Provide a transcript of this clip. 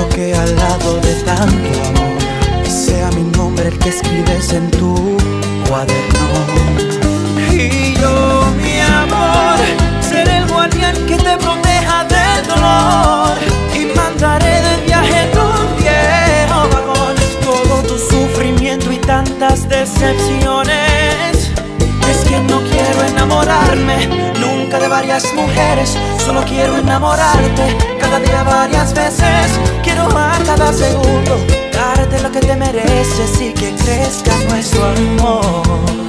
que al lado de tanto amor sea mi nombre el que escribes en tu cuaderno. Y yo, mi amor, seré el guardián que te proteja del dolor y mandaré de viaje en un viejo vagón todo tu sufrimiento y tantas decepciones. Es que no quiero enamorarme nunca de varias mujeres, solo quiero enamorarte cada día varias veces. Quiero a cada segundo darte lo que te mereces y que crezca nuestro amor.